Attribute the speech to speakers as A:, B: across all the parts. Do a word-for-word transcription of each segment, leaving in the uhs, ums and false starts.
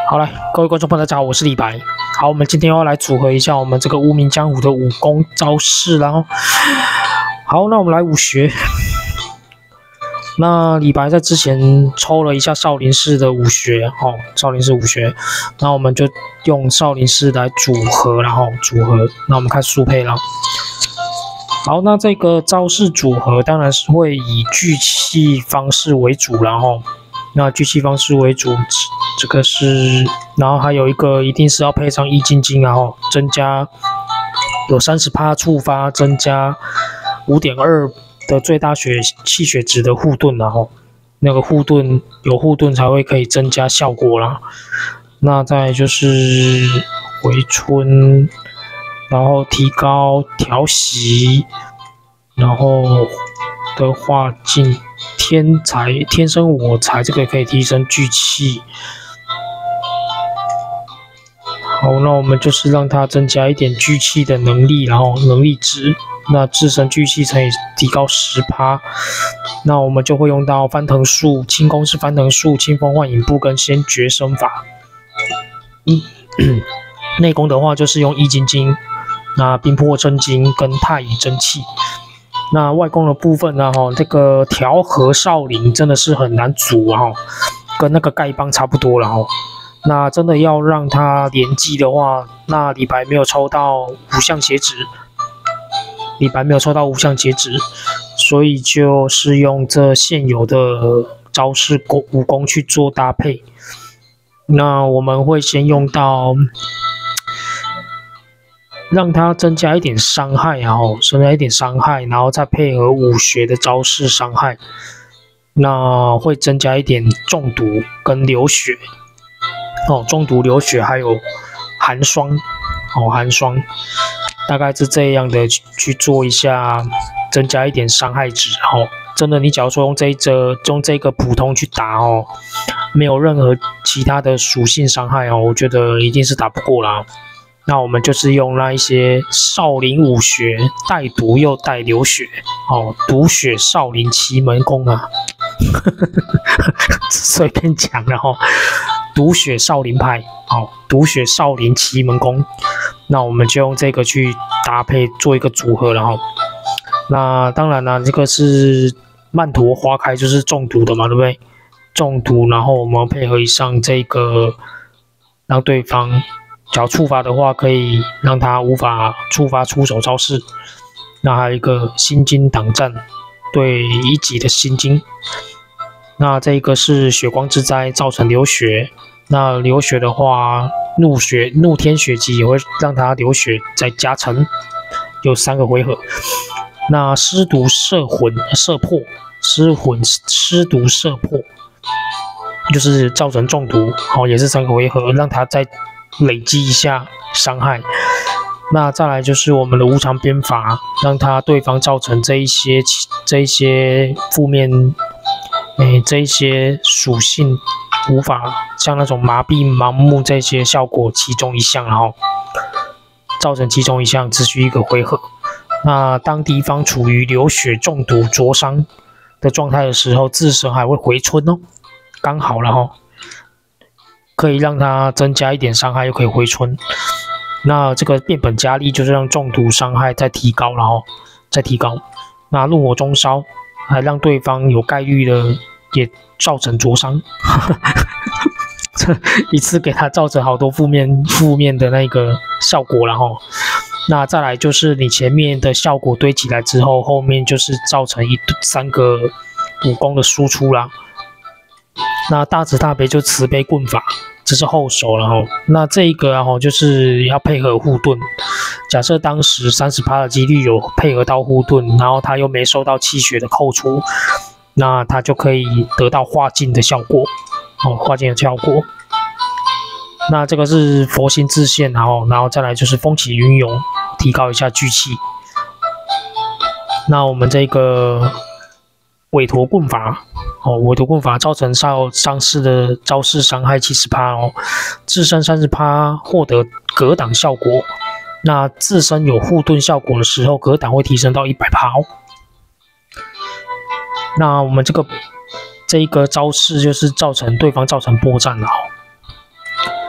A: 好来，各位观众朋友，大家好，我是李白。好，我们今天要来组合一下我们这个无名江湖的武功招式啦。好，那我们来武学。那李白在之前抽了一下少林寺的武学哦，少林寺武学，那我们就用少林寺来组合，然后组合。那我们看速配啦。好，那这个招式组合当然是会以聚气方式为主，然后那聚气方式为主，这个是，然后还有一个一定是要配上易筋经，然后增加有 百分之三十 触发，增加 五点二 的最大血气血值的护盾，然后那个护盾有护盾才会可以增加效果啦。那再来就是回春。然后提高调息，然后的话进天才天生我材，这个可以提升聚气。好，那我们就是让它增加一点聚气的能力，然后能力值，那自身聚气乘以提高 百分之十， 那我们就会用到翻腾术，轻功是翻腾术、清风幻影步跟先觉身法。嗯，内功的话就是用易筋经。那冰魄真经跟太乙真气，那外功的部分呢，哈，这个调和少林真的是很难组啊，跟那个丐帮差不多了哈。那真的要让它连击的话，那李白没有抽到五项截止，李白没有抽到五项截止，所以就是用这现有的招式功武功去做搭配。那我们会先用到。让它增加一点伤害，然后增加一点伤害，然后再配合武学的招式伤害，那会增加一点中毒跟流血哦，中毒流血还有寒霜哦，寒霜大概是这样的去做一下，增加一点伤害值哦。真的，你假如说用这一则用这个普通去打哦，没有任何其他的属性伤害哦，我觉得一定是打不过啦。那我们就是用那一些少林武学带毒又带流血哦，毒血少林奇门功啊，随便讲了哦，毒血少林派哦，毒血少林奇门功，那我们就用这个去搭配做一个组合，然后，那当然啦，这个是曼陀花开，就是中毒的嘛，对不对？中毒，然后我们配合上这个，让对方。只要触发的话，可以让他无法触发出手招式。那还有一个心经挡战，对一级的心经。那这个是血光之灾造成流血。那流血的话，怒血怒天血击也会让他流血再加成，有三个回合。那尸毒摄魂摄魄，尸魂尸毒摄魄，就是造成中毒，好、哦，也是三个回合，让他再。累积一下伤害，那再来就是我们的无常鞭法，让他对方造成这一些这一些负面，诶这一些属性无法像那种麻痹、盲目这些效果其中一项，然后造成其中一项只需一个回合。那当敌方处于流血、中毒、灼伤的状态的时候，自身还会回春哦，刚好了哈。可以让它增加一点伤害，又可以回春。那这个变本加厉，就是让中毒伤害再提高，然后再提高。那怒火中烧，还让对方有概率的也造成灼伤，这一次给他造成好多负面负面的那个效果，然后。那再来就是你前面的效果堆起来之后，后面就是造成一三个武功的输出啦。那大慈大悲就慈悲棍法，这是后手了哈。那这一个然后就是要配合护盾。假设当时 百分之三十 的几率有配合到护盾，然后他又没受到气血的扣除，那他就可以得到化劲的效果哦，化劲的效果。那这个是佛心自现，然后然后再来就是风起云涌，提高一下聚气。那我们这个韦陀棍法。哦，韦陀棍法造成少伤势的招式伤害 百分之七十 哦，自身 百分之三十 获得格挡效果。那自身有护盾效果的时候，格挡会提升到 百分之百 哦。那我们这个这一个招式就是造成对方造成波战了哦。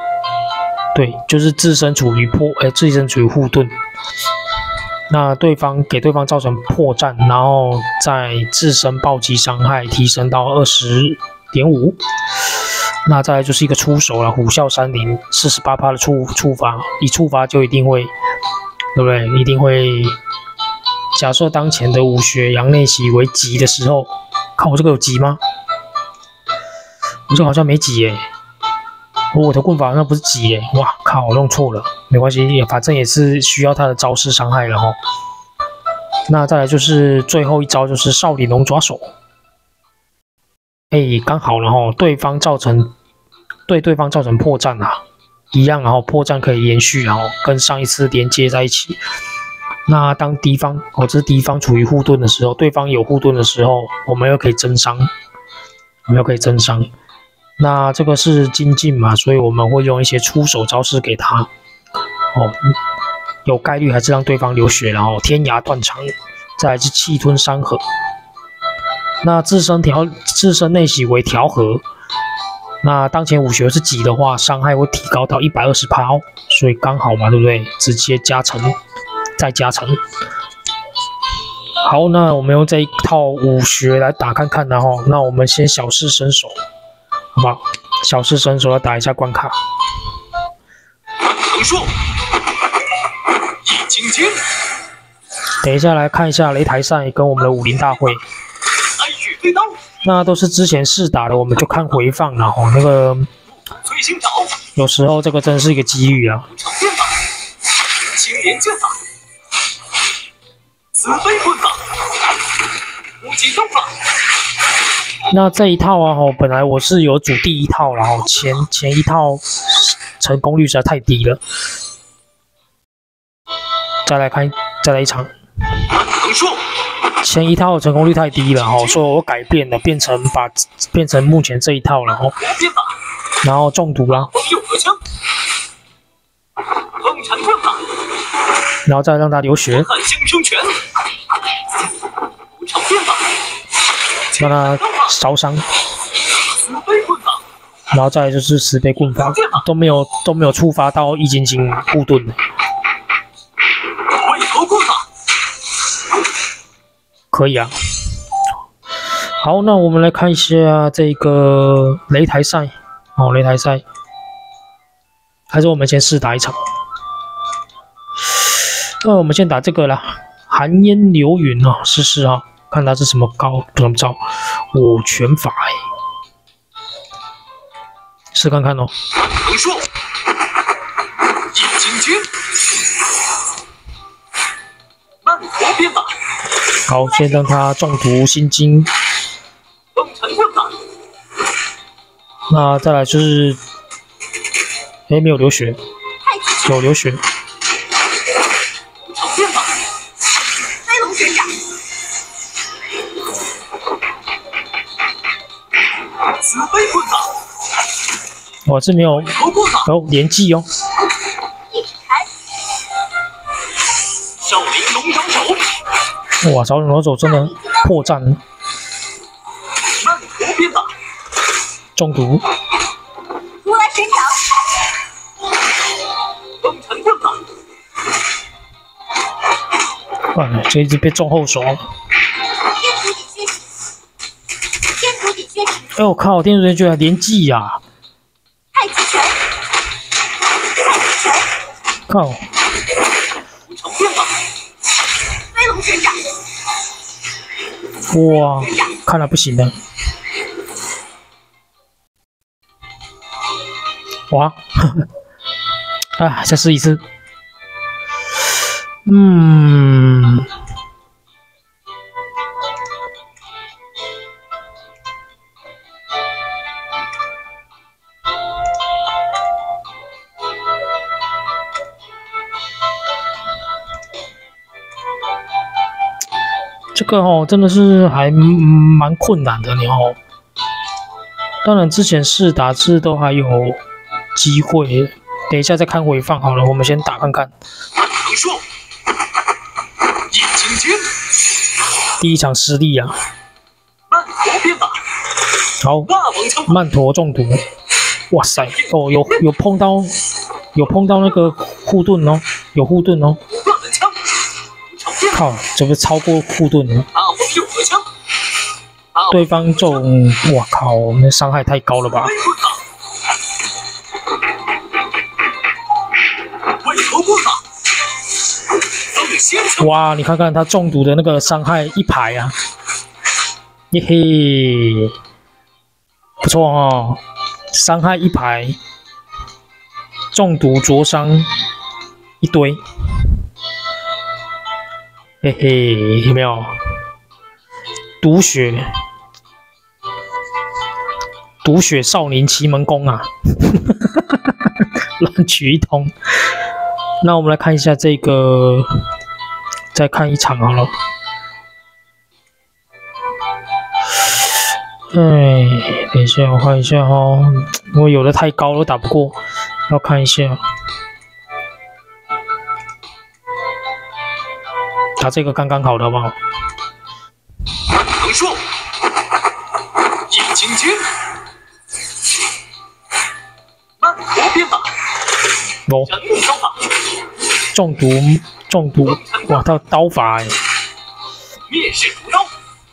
A: 对，就是自身处于破，哎，自身处于护盾。那对方给对方造成破绽，然后再自身暴击伤害提升到二十点五。那再来就是一个出手了，虎啸三零，四十八趴的触触发，一触发就一定会，对不对？一定会。假设当前的武学阳内袭为急的时候，看我这个有急吗？我这个好像没急耶。我的棍法那不是急耶，哇靠，我弄错了，没关系，反正也是需要他的招式伤害了哈。那再来就是最后一招，就是少林龙爪手。哎，刚好然后对方造成对对方造成破绽啊，一样，然后破绽可以延续，然后跟上一次连接在一起。那当敌方哦，这是敌方处于护盾的时候，对方有护盾的时候，我们又可以增伤，我们又可以增伤。那这个是精进嘛，所以我们会用一些出手招式给他，哦，有概率还是让对方流血，然后天涯断肠，再来是气吞山河。那自身调自身内洗为调和，那当前武学是急的话，伤害会提高到一百二十趴哦，所以刚好嘛，对不对？直接加成，再加成。好，那我们用这一套武学来打看看，然后那我们先小试身手。好不好？小试身手来打一下关卡。横竖，易筋经。等一下来看一下擂台赛跟我们的武林大会。来去飞刀。那都是之前试打的，我们就看回放了哈。那个有时候这个真是一个机遇啊。变法，青莲剑法，慈悲棍法，无极刀法。那这一套啊，吼，本来我是有组第一套，然后前前一套成功率实在太低了。再来看，再来一场。前一套成功率太低了，哈，所以我改变了，变成把变成目前这一套了，哈。然后中毒了。然后再让他流血。让他烧伤，然后再来就是十倍棍法，都没有都没有触发到易筋经护盾。可以啊。好，那我们来看一下这个擂台赛。哦，擂台赛，还是我们先试打一场。那我们先打这个啦，寒烟流云啊，试试啊。看他是什么高怎么招，我拳法哎，试看看哦。横竖，易筋经，慢活鞭法。好，先让他中毒心经。风尘棍法。那再来就是，哎，没有流血，有流血。慈悲棍法，我这没有有连技哦。少林龙爪手，哇，少林龙爪手真的破绽。慢活鞭法，中毒。如来神掌，风尘棍法。完了，这一只被中后手。哎我靠！电视剧居然连技呀、啊！太极拳，太极拳，靠！飞龙旋掌，哇，看来不行了。哇，呵呵，啊，再试一次。嗯。这个哦，真的是还蛮困难的，你哦。当然，之前试打字都还有机会，等一下再看回放好了。我们先打看看。第一场失利啊！好，慢陀中毒。哇塞，哦，有有碰到有碰到那个护盾哦，有护盾哦。
B: 万门枪，
A: 靠，这不是超过护盾了？
B: 大风六合枪，
A: 对方这种，我靠，那伤害太高了吧？
B: 为头棍法，
A: 哇，你看看他中毒的那个伤害一排啊，耶嘿，不错哦，伤害一排，中毒灼伤一堆，嘿嘿，有没有？毒血，毒血少林奇门功啊，乱取一通。那我们来看一下这个，再看一场好了。哎，等一下，我看一下哦，我有的太高了，打不过，要看一下。打这个刚刚好的好不好？
B: 横竖，易筋经，慢活鞭法，
A: 哦，
B: 人木刀法，
A: 中毒，中毒，哇，他有刀法哎。
B: 灭世屠刀。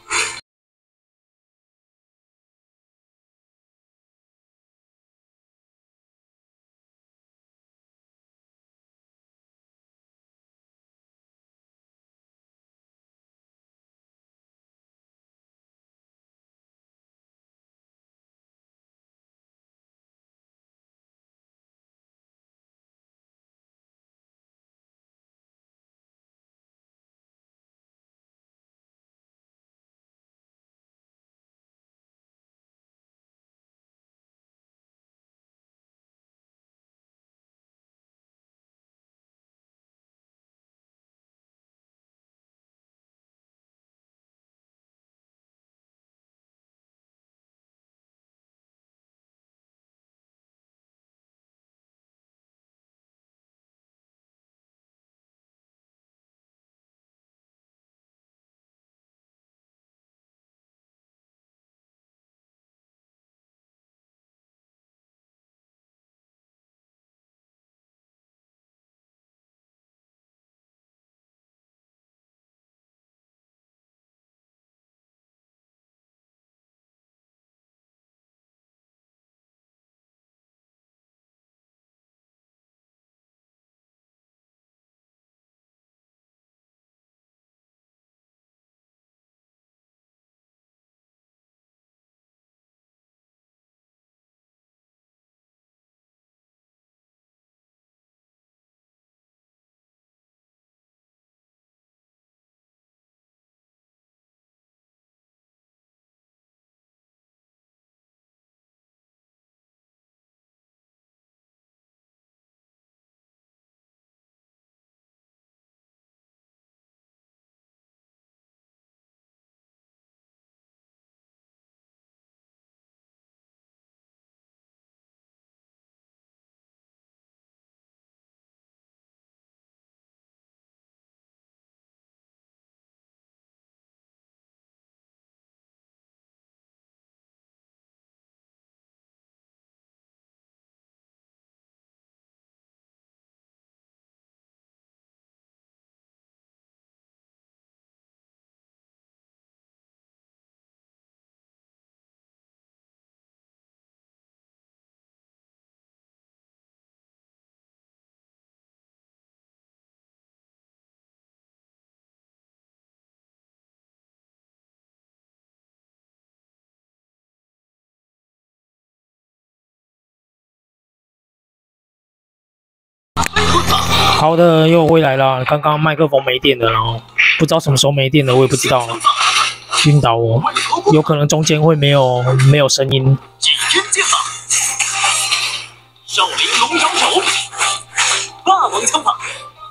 A: 好的，又回来了。刚刚麦克风没电了，然后不知道什么时候没电了，我也不知道，晕倒我，有可能中间会没有没有声音。
B: 几天剑法，少林龙爪手，霸王枪法，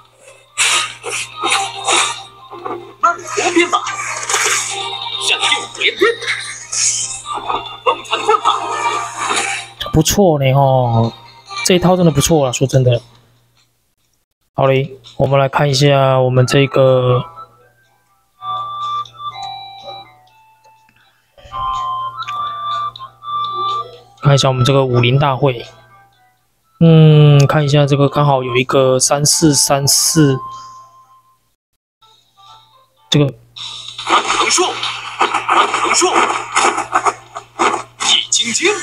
B: 慢活鞭法，闪电连鞭，风尘棍法，
A: 不错呢哦，这一套真的不错啊，说真的。好嘞，我们来看一下我们这个看一下我们这个武林大会。 嗯，看一下这个刚好有一个三四三四，这个
B: 满藤术，满藤术，易筋经，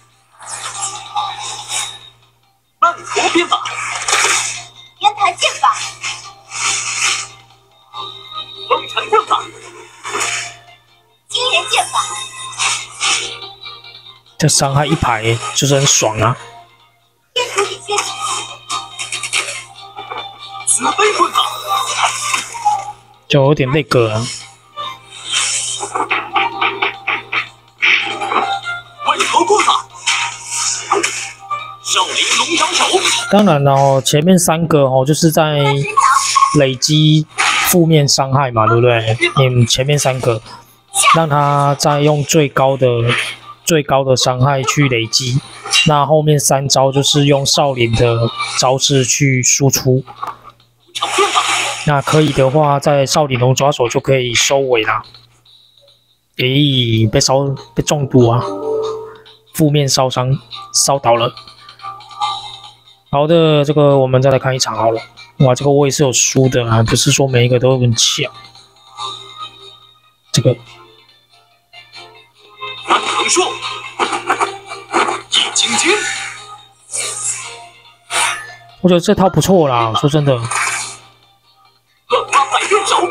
B: 曼陀鞭法，
C: 天台剑法，
B: 风尘棍法，
C: 惊人剑法，
A: 这伤害一排就是很爽啊！
C: 天土里缺体，
B: 紫飞棍法，
A: 就有点那个啊。
B: 万头棍法，少林龙摇手，
A: 当然了哦，前面三个哦，就是在累积负面伤害嘛，对不对？嗯，前面三个让他再用最高的最高的伤害去累积，那后面三招就是用少林的招式去输出。
B: 长鞭法，
A: 那可以的话，在少林龙抓手就可以收尾啦。诶，被烧被中毒啊，负面烧伤烧倒了。好的，这个我们再来看一场好了。哇，这个我也是有输的啊，不是说每一个都很强。这个
B: 满藤术，易筋经，
A: 我觉得这套不错啦，说真的。
B: 乱花百变手，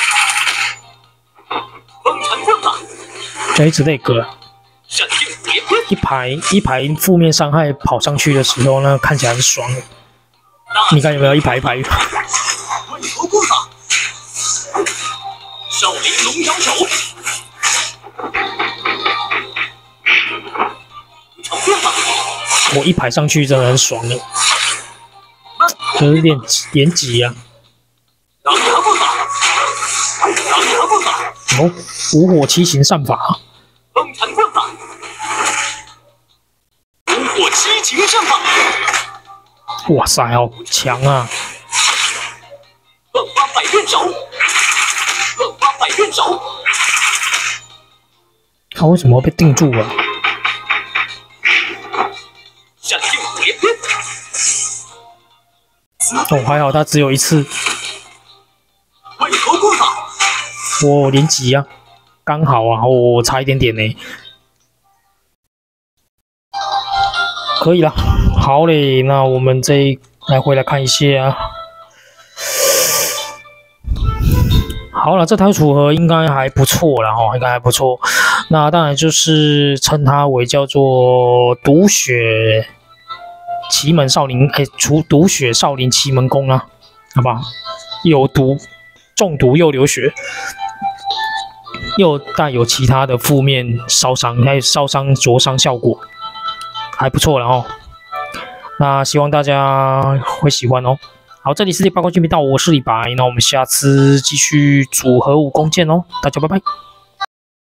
B: 风尘棍法，
A: 就一直那个
B: 闪电连鞭，
A: 一排一排负面伤害跑上去的时候呢，看起来很爽。你看有没有一排一排一排？
B: 万头棍法，少林龙摇手，长鞭法，
A: 我一排上去真的很爽的，就是练连级啊。
B: 狼牙棍法，狼牙棍法，
A: 哦，五火七行善法，
B: 风尘棍法，五火七情胜法，
A: 哇塞，好强啊！
B: 乱花百变手，乱花百变手，
A: 他为什么会被定住啊？
B: 闪电连鞭，
A: 哦，还好他只有一次，
B: 万头棍法，
A: 我连级啊，刚好啊，我、我差一点点呢。可以了，好嘞，那我们这一来回来看一下。好了，这台组合应该还不错啦，哈，应该还不错。那当然就是称它为叫做毒血奇门少林，哎，除毒血少林奇门功啊，好不好？有毒，中毒又流血，又带有其他的负面烧伤，还有烧伤灼伤效果，还不错了哦。那希望大家会喜欢哦。好，这里是第八卦居频道，我是李白，那我们下次继续组合武功见哦，大家拜拜。